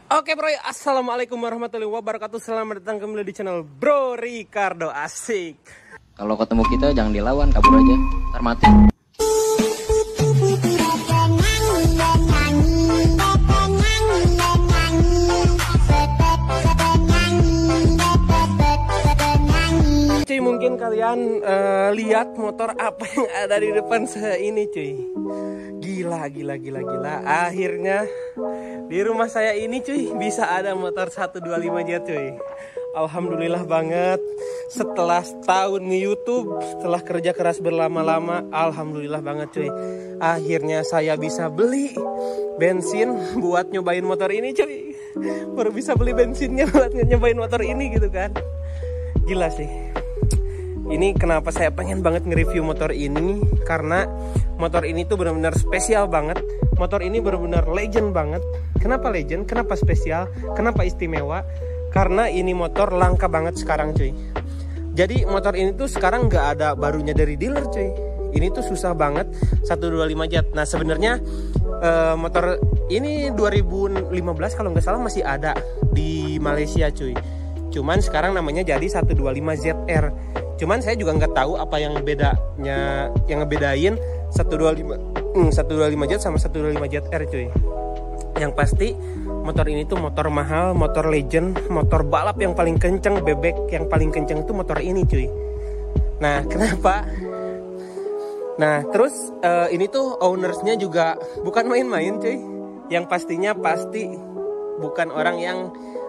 Oke bro, assalamualaikum warahmatullahi wabarakatuh. Selamat datang kembali di channel Bro Ricardo. Asik. Kalau ketemu kita jangan dilawan, kabur aja, ntar mati. Cuy, mungkin kalian lihat motor apa yang ada di depan saya ini cuy. Gila. Akhirnya di rumah saya ini cuy bisa ada motor 125 jet cuy. Alhamdulillah banget. Setelah setahun nge-YouTube, setelah kerja keras berlama-lama, alhamdulillah banget cuy. Akhirnya saya bisa beli bensin buat nyobain motor ini cuy. Baru bisa beli bensinnya buat nyobain motor ini gitu kan. Gila sih. Ini kenapa saya pengen banget nge-review motor ini, karena motor ini tuh benar-benar spesial banget. Motor ini benar-benar legend banget. Kenapa legend? Kenapa spesial? Kenapa istimewa? Karena ini motor langka banget sekarang cuy. Jadi motor ini tuh sekarang nggak ada barunya dari dealer cuy. Ini tuh susah banget 125 jet. Nah sebenarnya motor ini 2015 kalau nggak salah masih ada di Malaysia cuy. Cuman sekarang namanya jadi 125 ZR. Cuman saya juga nggak tahu apa yang bedanya, yang ngebedain 125 jet sama 125 ZR cuy. Yang pasti motor ini tuh motor mahal, motor legend, motor balap yang paling kenceng, bebek yang paling kenceng tuh motor ini cuy. Nah kenapa? Nah terus ini tuh ownersnya juga bukan main-main cuy. Yang pastinya pasti bukan orang yang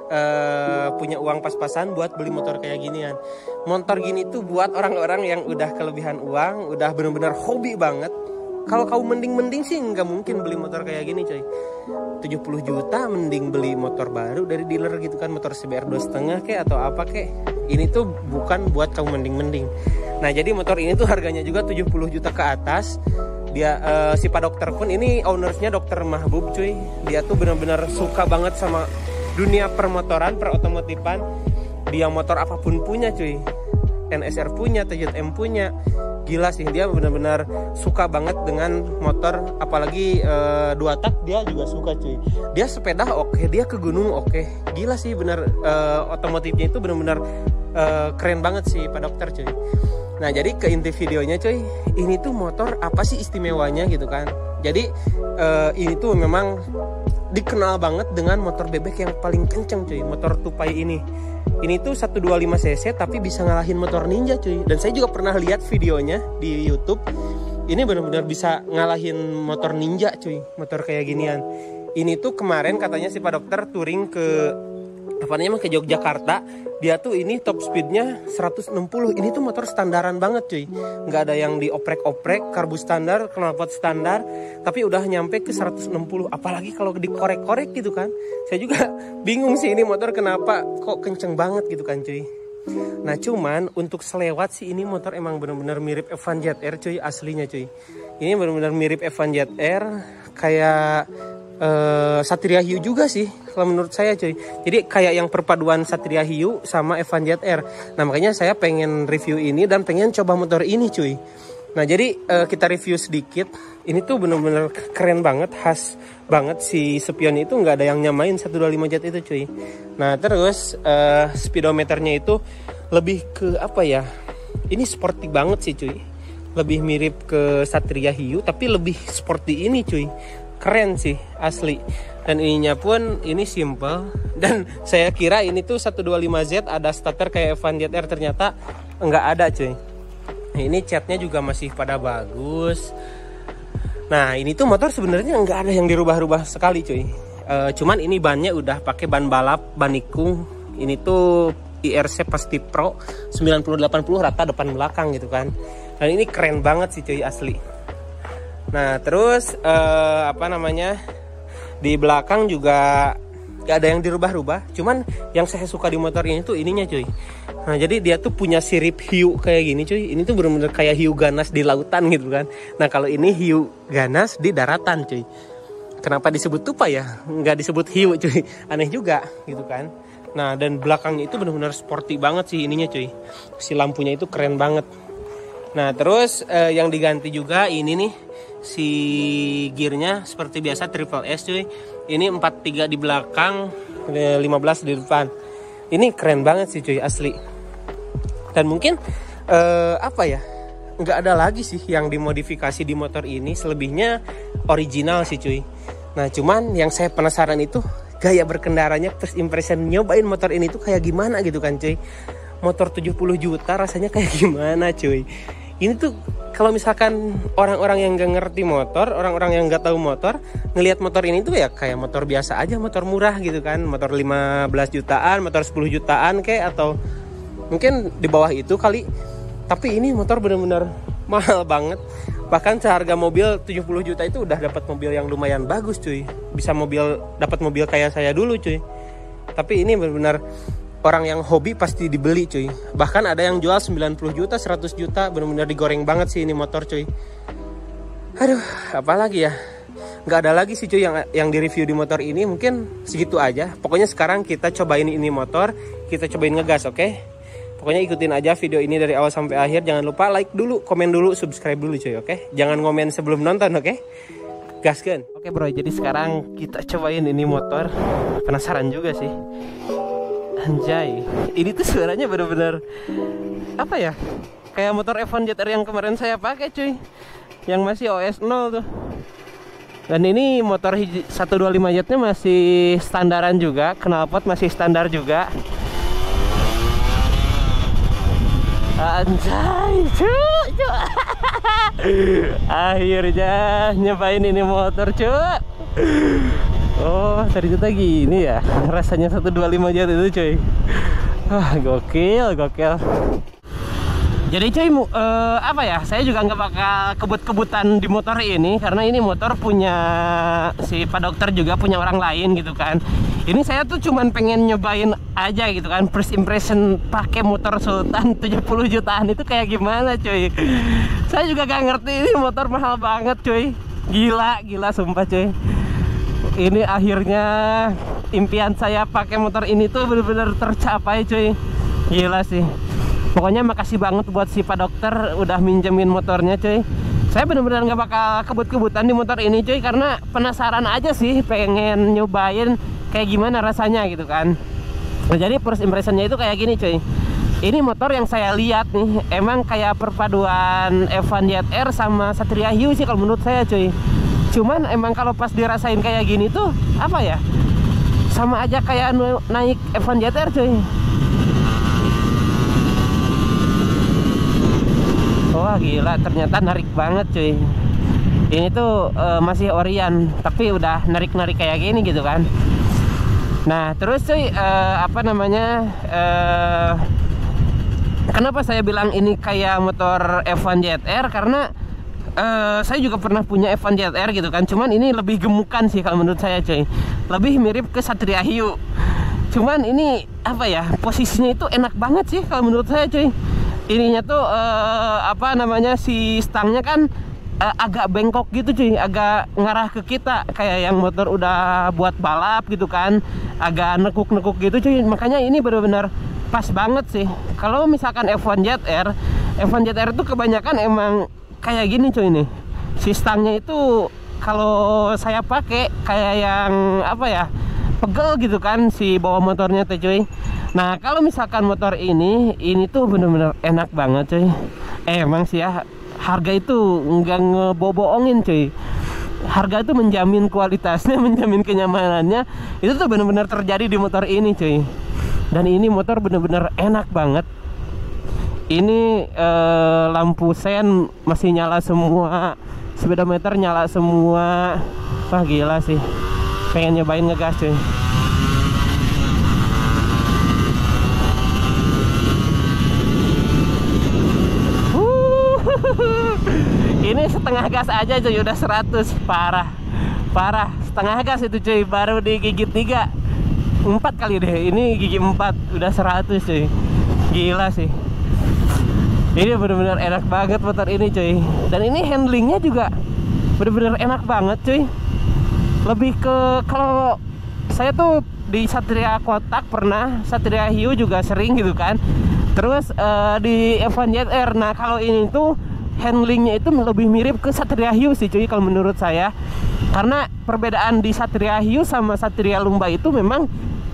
punya uang pas-pasan buat beli motor kayak ginian. Motor gini tuh buat orang-orang yang udah kelebihan uang, udah bener-bener hobi banget. Kalau kau mending sih nggak mungkin beli motor kayak gini coy. 70 juta mending beli motor baru dari dealer gitu kan, motor CBR 2,5 kek atau apa kek. Ini tuh bukan buat kamu mending. Nah jadi motor ini tuh harganya juga 70 juta ke atas. Dia si Pak Dokter pun, ini ownersnya Dokter Mahbub cuy. Dia tuh benar-benar suka banget sama dunia permotoran, perotomotifan. Dia motor apapun punya cuy. NSR punya, TZM punya. Gila sih, dia benar-benar suka banget dengan motor, apalagi 2 tak dia juga suka cuy. Dia sepeda oke, dia ke gunung oke. Gila sih bener, otomotifnya itu benar-benar keren banget sih Pak Dokter cuy. Nah jadi ke inti videonya cuy, ini tuh motor apa sih istimewanya gitu kan. Jadi ini tuh memang dikenal banget dengan motor bebek yang paling kenceng cuy, motor tupai ini. Ini tuh 125 cc tapi bisa ngalahin motor Ninja cuy. Dan saya juga pernah lihat videonya di YouTube. Ini benar-benar bisa ngalahin motor Ninja cuy, motor kayak ginian. Ini tuh kemarin katanya si Pak Dokter touring ke ke Yogyakarta. Dia tuh ini top speednya 160. Ini tuh motor standaran banget cuy. Nggak ada yang dioprek-oprek, karbu standar, knalpot standar. Tapi udah nyampe ke 160. Apalagi kalau dikorek-korek gitu kan. Saya juga bingung sih ini motor kenapa kok kenceng banget gitu kan cuy. Nah cuman untuk selewat sih ini motor emang bener-bener mirip F1 ZR cuy, aslinya cuy. Ini bener-bener mirip F1 ZR. Kayak Satria Hiu juga sih kalau menurut saya cuy. Jadi kayak yang perpaduan Satria Hiu sama F1 ZR. Nah makanya saya pengen review ini dan pengen coba motor ini cuy. Nah jadi kita review sedikit. Ini tuh bener-bener keren banget, khas banget. Si spion itu nggak ada yang nyamain 125 jet itu cuy. Nah terus speedometernya itu lebih ke apa ya, ini sporty banget sih cuy. Lebih mirip ke Satria Hiu tapi lebih sporty ini cuy. Keren sih asli. Dan ininya pun ini simple. Dan saya kira ini tuh 125Z ada starter kayak F1 ZR, ternyata nggak ada cuy. Ini catnya juga masih pada bagus. Nah ini tuh motor sebenarnya nggak ada yang dirubah-rubah sekali cuy. Cuman ini bannya udah pakai ban balap, ban nikung. Ini tuh IRC pasti Pro 90-80 rata depan belakang gitu kan. Dan ini keren banget sih cuy asli. Nah terus di belakang juga gak ada yang dirubah-rubah. Cuman yang saya suka di motor ini tuh ininya cuy. Nah jadi dia tuh punya sirip hiu kayak gini cuy. Ini tuh bener-bener kayak hiu ganas di lautan gitu kan. Nah kalau ini hiu ganas di daratan cuy. Kenapa disebut tupai ya? Nggak disebut hiu cuy. Aneh juga gitu kan. Nah dan belakangnya itu bener-bener sporty banget sih ininya cuy. Si lampunya itu keren banget. Nah terus yang diganti juga ini nih, si gearnya seperti biasa triple S cuy. Ini 43 di belakang, 15 di depan. Ini keren banget sih cuy, asli. Dan mungkin apa ya, nggak ada lagi sih yang dimodifikasi di motor ini, selebihnya original sih cuy. Nah cuman yang saya penasaran itu gaya berkendaranya, first impression nyobain motor ini tuh kayak gimana gitu kan cuy. Motor 70 juta rasanya kayak gimana cuy. Ini tuh kalau misalkan orang-orang yang gak ngerti motor, orang-orang yang gak tahu motor, ngelihat motor ini tuh ya kayak motor biasa aja, motor murah gitu kan. Motor 15 jutaan, motor 10 jutaan kayak, atau mungkin di bawah itu kali. Tapi ini motor bener-bener mahal banget. Bahkan seharga mobil 70 juta itu udah dapat mobil yang lumayan bagus cuy. Bisa dapat mobil kayak saya dulu cuy. Tapi ini bener-bener orang yang hobi pasti dibeli cuy. Bahkan ada yang jual 90 juta, 100 juta. Bener-bener digoreng banget sih ini motor cuy. Aduh, apalagi ya, nggak ada lagi sih cuy yang di review di motor ini. Mungkin segitu aja. Pokoknya sekarang kita cobain ini motor, kita cobain ngegas, oke? Pokoknya ikutin aja video ini dari awal sampai akhir. Jangan lupa like dulu, komen dulu, subscribe dulu cuy, oke? Jangan ngomen sebelum nonton, oke? Gaskan. Oke bro, jadi sekarang kita cobain ini motor. Penasaran juga sih. Anjay, ini tuh suaranya bener-bener apa ya, kayak motor F1 ZR yang kemarin saya pakai cuy, yang masih OS 0 tuh. Dan ini motor 125 jet-nya masih standaran juga, knalpot masih standar juga. Anjay cuy. Akhirnya nyobain ini motor cuy. Oh, ternyata gini ya rasanya 125 jet itu cuy. Wah, gokil. Jadi cuy, apa ya, saya juga nggak bakal kebut-kebutan di motor ini, karena ini motor punya si Pak Dokter, juga punya orang lain gitu kan. Ini saya tuh cuman pengen nyobain aja gitu kan, first impression pakai motor Sultan 70 jutaan itu kayak gimana cuy. Saya juga gak ngerti, ini motor mahal banget cuy. Gila sumpah cuy. Ini akhirnya impian saya pakai motor ini tuh bener-bener tercapai cuy. Gila sih. Pokoknya makasih banget buat si Pak Dokter udah minjemin motornya cuy. Saya bener-bener gak bakal kebut-kebutan di motor ini cuy, karena penasaran aja sih, pengen nyobain kayak gimana rasanya gitu kan. Nah, jadi first impressionnya itu kayak gini cuy. Ini motor yang saya lihat nih, emang kayak perpaduan F1 ZR sama Satria Hiu sih kalau menurut saya cuy. Cuman emang kalau pas dirasain kayak gini tuh apa ya, sama aja kayak naik F1 ZR cuy. Wah gila, ternyata narik banget cuy. Ini tuh masih Orion, tapi udah narik-narik kayak gini gitu kan. Nah terus cuy, apa namanya, kenapa saya bilang ini kayak motor F1 ZR, karena saya juga pernah punya F1 ZR gitu kan. Cuman ini lebih gemukan sih kalau menurut saya cuy. Lebih mirip ke Satria Hiu. Cuman ini apa ya, posisinya itu enak banget sih kalau menurut saya cuy. Ininya tuh apa namanya, si stangnya kan agak bengkok gitu cuy, agak ngarah ke kita, kayak yang motor udah buat balap gitu kan, agak nekuk-nekuk gitu cuy. Makanya ini benar-benar pas banget sih. Kalau misalkan F1 ZR itu kebanyakan emang kayak gini cuy nih. Si stangnya itu kalau saya pakai kayak yang apa ya, pegel gitu kan si bawah motornya tuh cuy. Nah kalau misalkan motor ini tuh bener-bener enak banget cuy. Emang sih ya, harga itu nggak ngebohongin cuy. Harga itu menjamin kualitasnya, menjamin kenyamanannya. Itu tuh bener-bener terjadi di motor ini cuy. Dan ini motor bener-bener enak banget. Ini lampu sen masih nyala semua, speedometer nyala semua. Wah gila sih, pengen nyobain ngegas cuy. Ini setengah gas aja cuy udah 100. Parah setengah gas itu cuy, baru digigit 4 kali deh, ini gigi 4 udah 100 cuy. Gila sih, ini bener-bener enak banget motor ini cuy. Dan ini handlingnya juga bener-bener enak banget cuy. Lebih ke, kalau saya tuh di Satria Kotak pernah, Satria Hiu juga sering gitu kan. Terus di F1 ZR. Nah kalau ini tuh handlingnya itu lebih mirip ke Satria Hiu sih cuy kalau menurut saya. Karena perbedaan di Satria Hiu sama Satria Lumba itu memang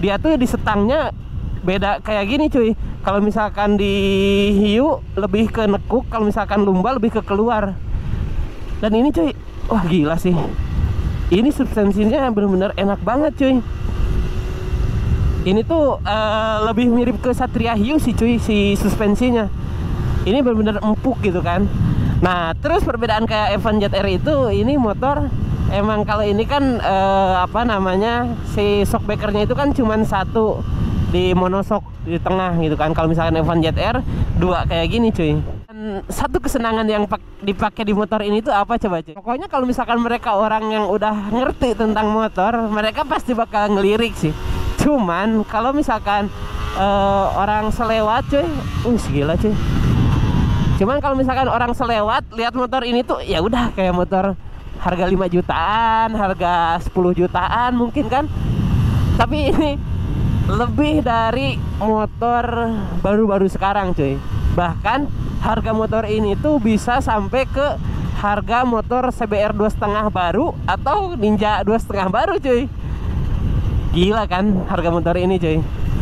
dia tuh di setangnya beda kayak gini cuy. Kalau misalkan di hiu lebih ke nekuk, kalau misalkan lumba lebih ke keluar. Dan ini cuy, wah gila sih. Ini substansinya bener-bener enak banget cuy. Ini tuh lebih mirip ke Satria Hiu sih cuy, si suspensinya. Ini bener-bener empuk gitu kan. Nah terus perbedaan kayak Evan Jet R itu, ini motor emang kalau ini kan apa namanya, si shockbreakernya itu kan cuman satu di monoshock di tengah gitu kan. Kalau misalkan Evan Jet R 2 kayak gini cuy. Dan satu kesenangan yang dipakai di motor ini tuh apa coba cuy? Pokoknya kalau misalkan mereka orang yang udah ngerti tentang motor, mereka pasti bakal ngelirik sih. Cuman kalau misalkan orang selewat cuy, gila cuy. Cuman kalau misalkan orang selewat lihat motor ini tuh ya udah kayak motor harga 5 jutaan, harga 10 jutaan mungkin kan. Tapi ini lebih dari motor baru-baru sekarang cuy. Bahkan harga motor ini tuh bisa sampai ke harga motor CBR 2,5 baru atau Ninja 2,5 baru cuy. Gila kan harga motor ini cuy.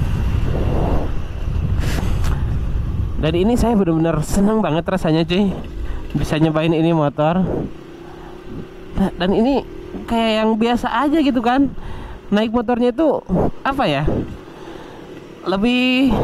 Dan ini saya benar-benar senang banget rasanya cuy, bisa nyobain ini motor. Dan ini kayak yang biasa aja gitu kan. Naik motornya itu apa ya, lebih.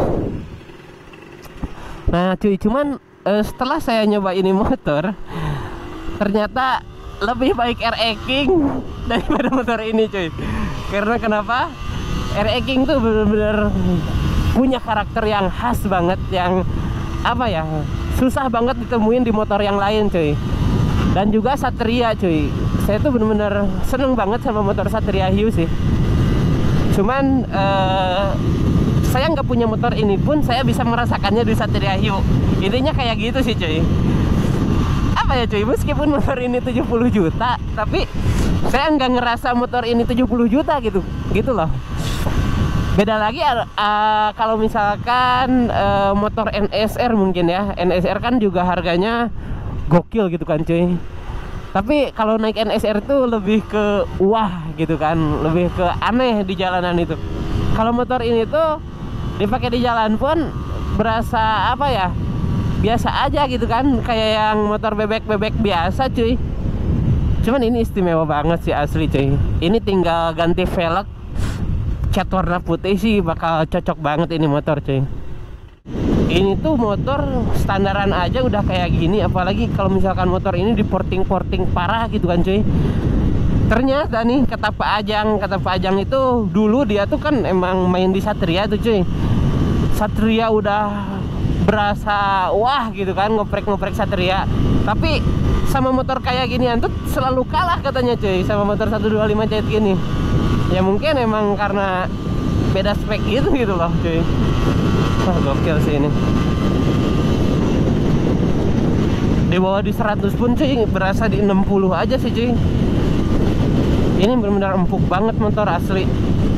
Nah cuy, cuman setelah saya nyoba ini motor, ternyata lebih baik RE King daripada motor ini cuy. Karena kenapa? RE King tuh bener-bener punya karakter yang khas banget, yang apa ya, susah banget ditemuin di motor yang lain cuy. Dan juga Satria cuy, saya tuh bener-bener seneng banget sama motor Satria Hiu sih. Cuman saya nggak punya motor ini pun saya bisa merasakannya di Satria Hiu. Intinya kayak gitu sih cuy. Apa ya cuy, meskipun motor ini 70 juta, tapi saya nggak ngerasa motor ini 70 juta gitu loh. Beda lagi kalau misalkan motor NSR mungkin ya. NSR kan juga harganya gokil gitu kan cuy. Tapi kalau naik NSR tuh lebih ke wah gitu kan, lebih ke aneh di jalanan itu. Kalau motor ini tuh dipakai di jalan pun berasa apa ya, biasa aja gitu kan, kayak yang motor bebek-bebek biasa cuy. Cuman ini istimewa banget sih asli cuy. Ini tinggal ganti velg, cat warna putih sih bakal cocok banget ini motor cuy. Ini tuh motor standaran aja udah kayak gini, apalagi kalau misalkan motor ini di porting parah gitu kan cuy. Ternyata nih kata Pak Ajang itu dulu dia tuh kan emang main di Satria tuh cuy. Satria udah berasa wah gitu kan, ngoprek Satria. Tapi sama motor kayak ginian tuh selalu kalah katanya cuy, sama motor 125 kayak gini. Ya mungkin emang karena beda spek gitu loh cuy. Wah gokil sih ini. Di bawah di 100 pun cuy, berasa di 60 aja sih cuy. Ini benar-benar empuk banget motor asli.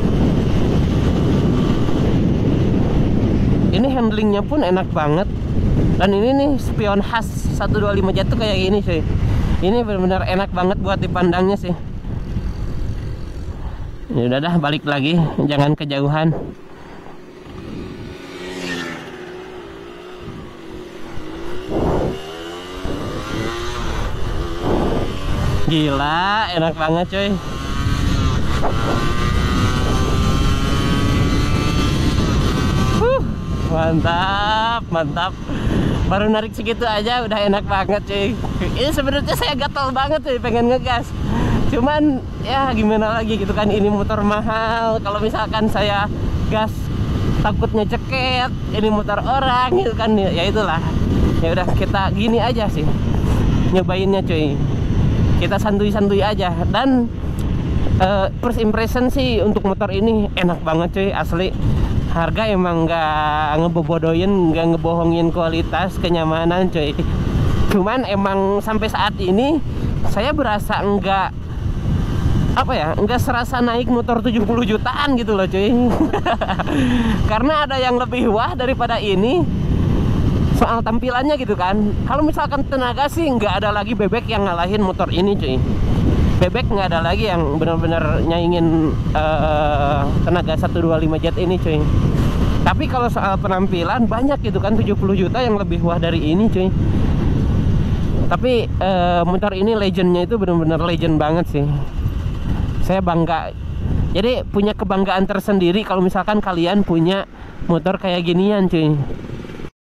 Ini handlingnya pun enak banget. Dan ini nih spion khas 125 Jet tuh kayak gini cuy. Ini benar-benar enak banget buat dipandangnya sih. Ya udah dah, balik lagi, jangan kejauhan. Gila, enak banget cuy. Mantap. Baru narik segitu aja udah enak banget cuy. Ini sebenarnya saya gatel banget cuy, pengen ngegas. Cuman ya gimana lagi gitu kan, ini motor mahal. Kalau misalkan saya gas takutnya ceket, ini motor orang gitu kan, ya itulah. Ya udah kita gini aja sih nyobainnya cuy. Kita santuy-santuy aja. Dan first impression sih untuk motor ini enak banget cuy asli. Harga emang nggak ngebobodohin, nggak ngebohongin kualitas, kenyamanan cuy. Cuman emang sampai saat ini saya berasa nggak apa ya, nggak serasa naik motor 70 jutaan gitu loh cuy. Karena ada yang lebih wah daripada ini soal tampilannya gitu kan. Kalau misalkan tenaga sih nggak ada lagi bebek yang ngalahin motor ini cuy. bebek nggak ada lagi yang benar-benar nyaingin tenaga 125 jet ini cuy. Tapi kalau soal penampilan banyak gitu kan, 70 juta yang lebih wah dari ini cuy. Tapi motor ini legendnya itu benar-benar legend banget sih. Saya bangga. Jadi punya kebanggaan tersendiri kalau misalkan kalian punya motor kayak ginian cuy.